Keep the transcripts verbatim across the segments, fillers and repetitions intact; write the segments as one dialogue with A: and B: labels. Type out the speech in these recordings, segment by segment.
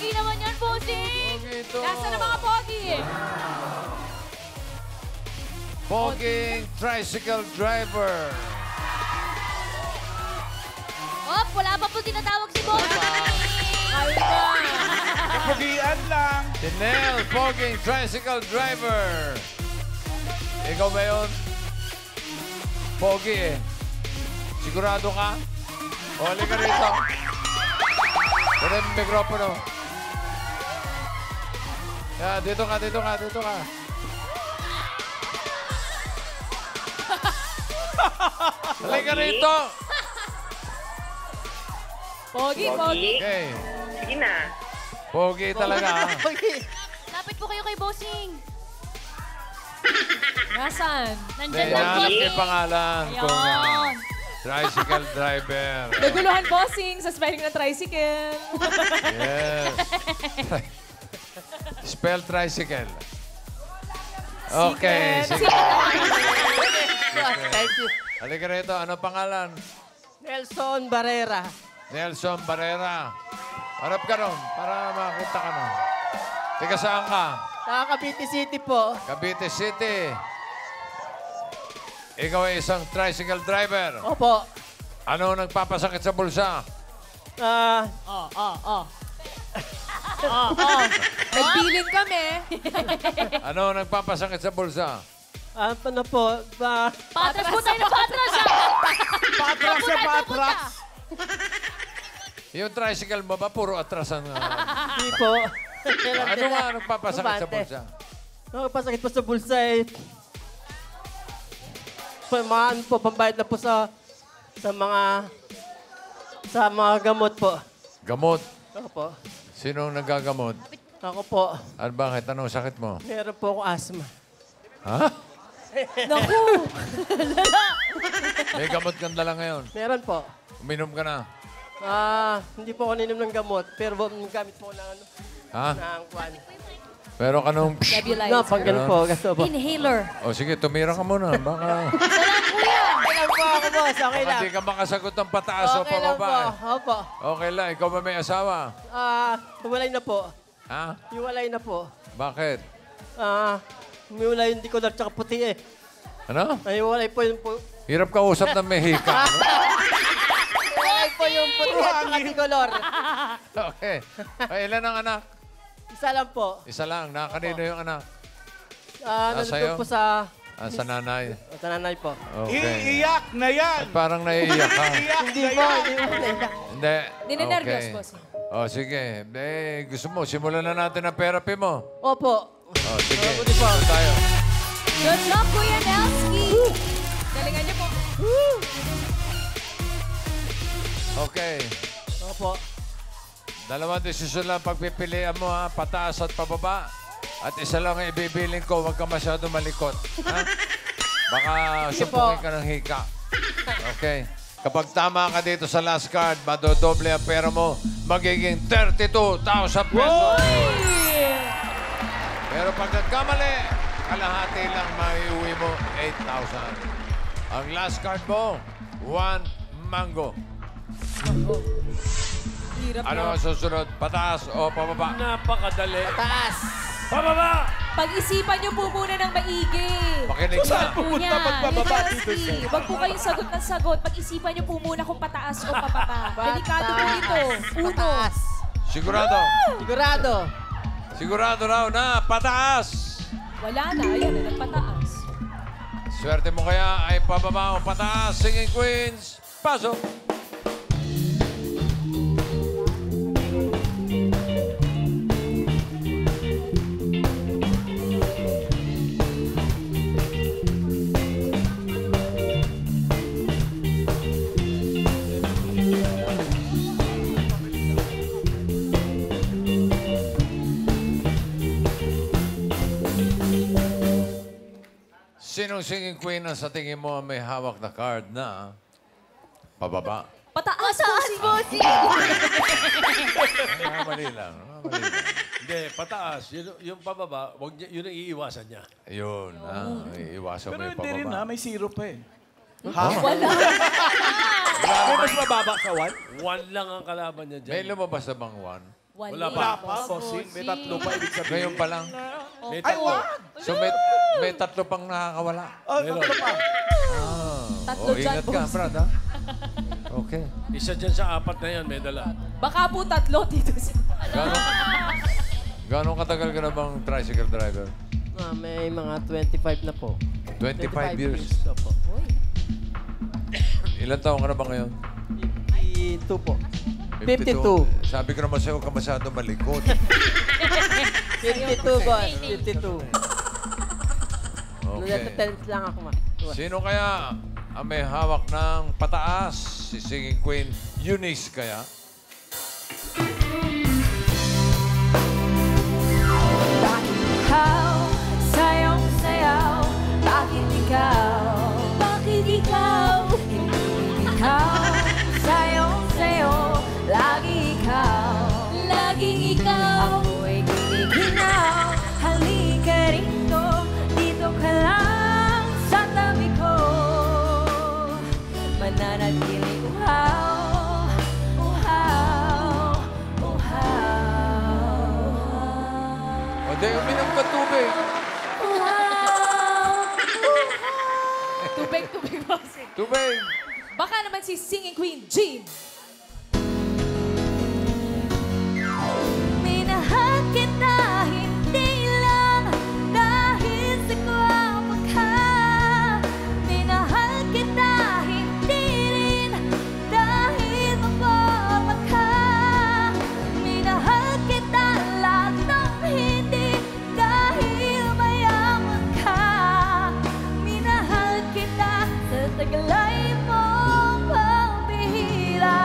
A: Pogi naman yan, bossing!
B: Pogi ito.
A: Nasaan ang mga pogi?
B: Poging tricycle driver.
A: Op, wala pa po tinatawag si bossing!
C: Kalma. Kapugian lang.
B: Si Nel, Poging tricycle driver. Ikaw ba yun? Pogi eh. Sigurado ka? O, halika rito. Ito yung mikropono. Yeah, dito ka, dito ka, dito ka. Halika rito.
A: Pogi, pogi.
B: Okay.
D: Sige na.
B: Pogi talaga. ah.
A: Lapit po kayo kay bossing. Nasaan?
B: Hindi,
A: Nandyan lang,
B: nahanap
A: bossing.
B: yung pangalan. Kung uh,
A: Ayun.
B: tricycle driver.
E: Naguluhan, bossing, sa spelling ng tricycle.
B: Yes. Spell tricycle. Okay. Sige.
F: Thank you.
B: Halika rito. Ano pangalan?
F: Nelson Barrera.
B: Nelson Barrera. Harap ka ron para makita ka na. Tika saan ka?
F: Sa Cavite City po.
B: Cavite City. Ikaw ay isang tricycle driver.
F: Opo.
B: Ano nagpapasakit sa bulsa?
F: Ah,
A: Oh, oh, oh.
E: Oh, oh. Nagbilin kami.
B: Ano nagpapasakit sa bulsa?
F: ah, ano po? Ba,
A: Patras po tayo na patras, ah!
C: Patras sa patras.
B: Yung tricycle mo ba puro atrasan? Uh,
F: Hindi po.
B: ano nga nagpapasakit sa
F: Bumante.
B: bulsa?
F: Nakapasakit po sa bulsa eh. Pamaan po, pambayad na po sa sa mga sa mga gamot po.
B: Gamot.
F: Opo.
B: Sinong nagagamot?
F: Ako po.
B: At bakit? Anong sakit mo?
F: Meron po akong asthma.
B: Ha?
E: Naku.
B: May gamot kang dala ngayon.
F: Meron po.
B: Uminom ka na.
F: Ah, hindi po ako ninom ng gamot, pero gamit po ng ano,
B: Ha?
F: ng kwan.
B: Pero kanong...
F: No, pang ganun po, gasto po.
A: Inhaler.
B: O sige, tumira ka muna. Baka...
F: Okay lang po ako, boss. Okay
B: Baka
F: lang.
B: di ka makasagot ng pataas o
F: Okay lang po.
B: pababa.
F: Opo.
B: Okay lang. Ikaw ba may asawa?
F: Ah, hiwalay na po.
B: Ha?
F: Hiwalay na po.
B: Bakit?
F: Ah, hiwalay yung dikolor tsaka puti eh.
B: Ano?
F: Ay, hiwalay po yung pu...
B: Hirap ka usap ng Mexika. Ano?
F: Hiwalay po yung puti at tsaka dikolor.
B: Okay. Ay, ilan ang anak?
F: Isa lang po.
B: Isa lang. Nakakanino yung anak?
F: Ah,
B: Ah,
F: nandun
B: sa'yo?
F: po sa...
B: Ah, sa nanay.
F: Sa nanay po.
B: Okay.
C: Iiyak na yan.
B: At parang naiiyak ka.
C: Iiyak
F: Hindi
C: na
F: po,
C: yan.
F: hindi po.
B: Hindi.
E: Ninenervyos,
B: Okay.
E: bossing.
B: O, sige. Eh, gusto mo, simulan na natin ang therapy mo.
F: Opo.
B: O, sige.
F: Mabuti po.
B: Doon tayo.
A: Good luck, Kuya Nelski!
E: Galingan niyo po.
B: Okay.
F: Opo.
B: Dalawang desisyon lang pagpipilian mo, ha? Pataas at pababa. At isa lang ang ibibiling ko, huwag ka masyado malikot. Ha? Baka
F: Sige po.
B: sumpukin ka ng hika. Okay. Kapag tama ka dito sa last card, madodoble ang pera mo, magiging thirty-two thousand pesos. Pero pag nagkamali, kalahati lang maiuwi mo eight thousand. Ang last card mo, one mango.
E: Hirap
B: Ano
E: na.
B: ang susunod? Pataas o pababa?
C: Napakadali.
F: Taas.
C: Pababa!
E: Pag-isipan niyo po muna ng maigi.
B: Makinig
C: Saan
B: ka.
C: pupunta
A: Yan,
C: pagpababa
A: Kuya
C: dito?
A: Nelski.
E: Huwag po kayong sagot ng sagot. Pag-isipan niyo po muna kung pataas o pababa. Delikado po dito. Uno.
F: Pataas.
B: Sigurado.
F: Sigurado.
B: Sigurado raw na pataas.
E: Wala na. Ayan na, nagpataas.
B: Swerte mo kaya ay pababa o pataas. Singing Queens, pasok. Sinong singing queen na sa tingin mo may hawak na card na pababa?
E: Pataas,
A: Taas, bossing!
B: Ah, mali lang. Ah, mali lang.
G: Hindi, pataas. Yun, yung pababa, wag niya, yun ang iiwasan niya.
B: Ayun. Ah, iiwasan mo
C: Pero
B: yung
C: hindi rin
B: pababa.
C: ha, may zero pa eh.
E: Wala.
C: May mas mababa sa one?
G: One lang ang kalaban niya
B: May
G: dyan.
B: lumabas na bang one?
E: Walo.
G: Wala
C: Wala pa, bossing. May tatlo pa ibig sabihin.
B: Ngayon pa lang.
G: May
C: Ay,
G: tatlo.
C: wag!
B: So may, may tatlo pang nakakawala.
C: Oh,
G: Meron.
C: tatlo pa.
B: Ah.
E: Tatlo
B: oh,
E: dyan,
B: ingat ka,
E: boss.
B: Brad, ha? Okay.
G: Isa dyan sa apat na yan, may dala.
E: Baka po tatlo dito sa...
B: Gano'ng, gano'ng katagal ka na bang tricycle driver?
F: Ah, may mga twenty-five na po.
B: twenty-five years.
F: Opo.
B: Ilan taong ka na ba ngayon?
F: fifty-two po. fifty-two.
B: Sabi ko naman sa'yo, huwag ka masyado malikot.
F: fifty-two, boss. fifty-two.
B: Okay.
F: Nasa-tenth lang ako, ma.
B: Sino kaya ang may hawak ng pataas? Si singing queen Eunice kaya?
E: Ikaw, sayong sayaw, bakit ikaw? Bakit ikaw? Hindi ikaw, sayong sayo, lagi ikaw. Laging ikaw. Ako'y giginaw, halika rito, dito ka lang sa tabi ko. Mananatiling uhaw, uhaw, uhaw.
B: O, di, uminom ka tubig.
E: Tubig, tubig, bossing.
B: Tubig.
E: Baka naman si Singing Queen, Jean. Minahal kita, hindi lang dahil sa guwapa ka. Minahal kita, hindi rin dahil mababa ka. Minahal kita lang ng hindi dahil mayaman ka. Minahal kita sa tagalay mong pambihira.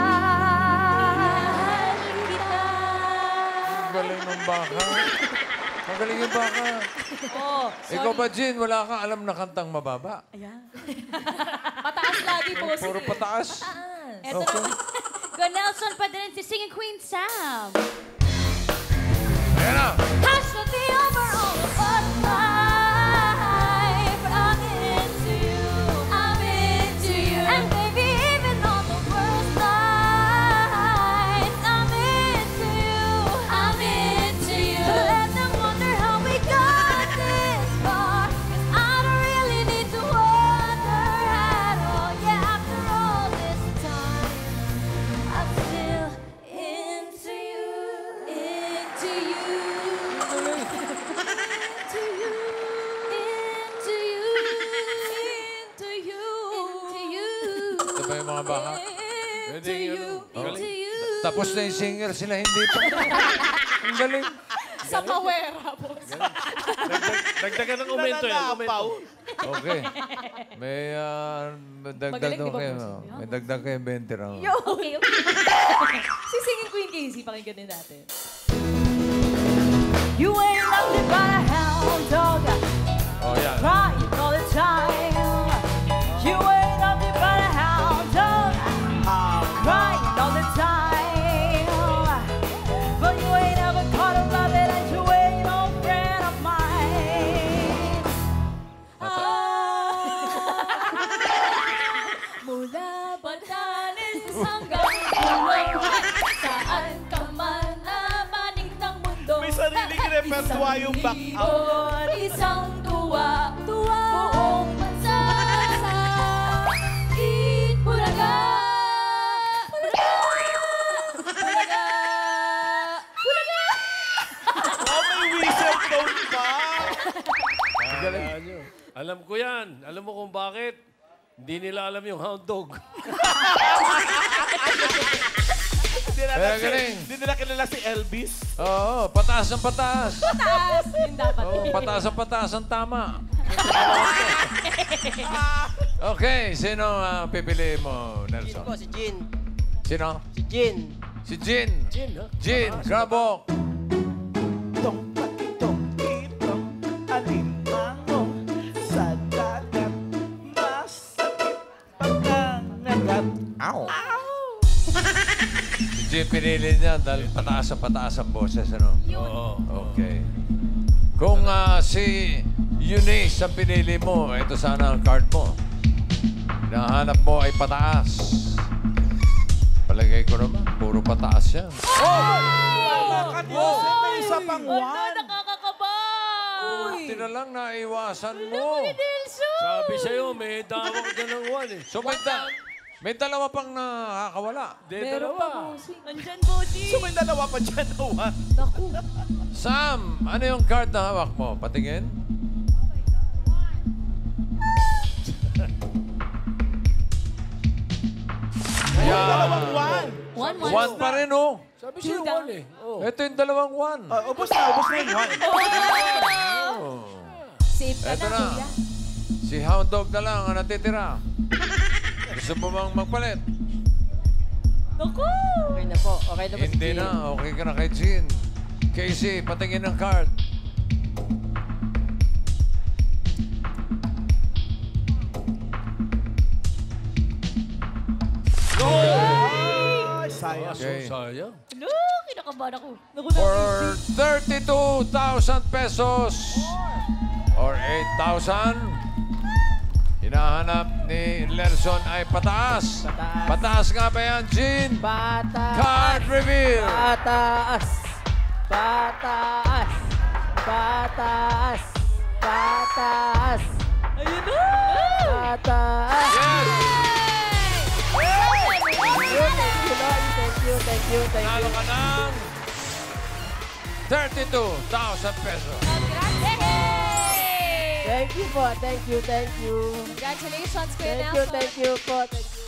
E: Minahal kita.
B: Ang galing ng baka. Ang galing yung baka.
E: Oh,
B: Ikaw ba, Jean, wala ka alam na kantang mababa?
E: Ayan. Pataas lagi po.
B: Puro pataas.
A: Eto
B: Okay.
A: naman. Ko Nelson pa din si Singing Queen Sam.
B: Ayan na.
E: Hush with the overall but life. I'm into you. I'm into you. And baby, even on the worst nights, I'm into you. I'm into you. So let them wonder how we got this far. 'Cause I don't really need to wonder at all. Yeah, after all this time, I'm still into you. Into you. Into you. Into you. Into you. Into you.
B: Ito ba yung mga baka?
E: Into
G: Pwede
E: you.
G: yun.
E: Into you.
B: Tapos na yung singer, sila hindi pa. Ang galing.
E: Sa kawera, boss.
G: Dagdag, dagdagan ng komento yan.
C: Nananapaw.
G: Komento.
B: Okay. May uh, dagdag
E: Magaling,
B: daw
E: di ba,
B: kayo.
E: boss?
B: May dagdag kayo twenty raw.
A: Okay, okay.
E: Si Singing Queen Casey, pakinggan din natin. You ain't nothing but a hound dog,
B: Oh, yan.
E: crying all the time. You ain't nothing but a hound dog, crying all the time. But you ain't ever caught a rabbit and you ain't no friend of mine. Ah. Mula Batanes hanggang Pulo, saan ka man napanig ng mundo.
C: May sariling repertoire yung back up.
E: Isang isang tuwa, tuwa, buong bansa. Bulaga, Bulaga, Bulaga, Bulaga.
C: Oh, may whistle tone pa.
G: Alam nyo. Alam ko yan. Alam mo kung bakit? Hindi nila alam yung hound dog.
C: Hindi nila,
B: Kaya
C: si,
B: galing.
C: hindi nila kilala si Elvis.
B: Oo, pataas ang pataas.
E: Taas, yun dapat.
B: Oo, pataas ang pataas ang tama. Okay, sino ang pipili mo,
F: Jean
B: Nelson?
F: po, si Jean.
B: Sino?
F: Si Jean.
B: Si Jean.
G: Jin, ha?
B: Jean, Grabok.
C: Itong patitong itong alinmango sa dagat. Masakit pagkangagat. Ow!
B: Si Jean pinili niya dahil pataas ang pataas ang boses, ano?
G: Oo.
B: Okay. Kung ah, si Eunice ang pinili mo, ito sana ang card mo. Hinahanap mo ay pataas. Palagay ko naman, puro pataas yan.
E: Ay!
C: pang
A: Ano,
C: one.
A: nakakakaba!
B: Buti na lang naiwasan mo.
A: Nelson!
G: Sabi sa'yo, may dawak dyan ng one eh.
B: So may, da- may dalawa pang nakakawala.
G: Di dalawa.
A: Nandyan, Bossy.
C: So may dalawa pa dyan na one.
A: Naku.
B: Sam, ano yung card na hawak mo? Patingin.
C: Dalawang one.
A: One, one.
B: One pa rin, oh.
G: Sabi sa'yo one eh. Oh.
B: Ito yung dalawang one.
C: Ah, ubos na, ubos na yung one.
B: Oh.
A: Safe ka
B: Ito
A: na,
B: na.
A: kuya.
B: Si Hound Dog na lang ang natitira. Gusto mo bang magpalit?
A: Naku!
F: Okay na po. Okay na po si
B: Hindi
F: Jean.
B: na. Okay ka na kay Jean. Casey, patingin ng card.
C: Ay, sayang.
B: Okay.
G: Sayang.
A: No, kinakabahan ako. Naku,
B: For thirty-two thousand pesos or eight thousand, hinahanap ni Lerson ay pataas.
F: Pataas.
B: Pataas nga ba yan, Jean?
F: Pataas.
B: Card reveal.
F: Pataas. Pataas. Pataas. Pataas.
A: Ayun na!
F: Pataas.
B: Yes!
F: Thank you, Lord. Thank you, thank you, thank
B: Nalo
F: you.
B: ka ng thirty-two thousand pesos.
A: Yay!
F: Thank you po. Thank you, thank you.
A: Congratulations, Kuya
F: Thank you,
A: Nelson.
F: thank you po. Thank you.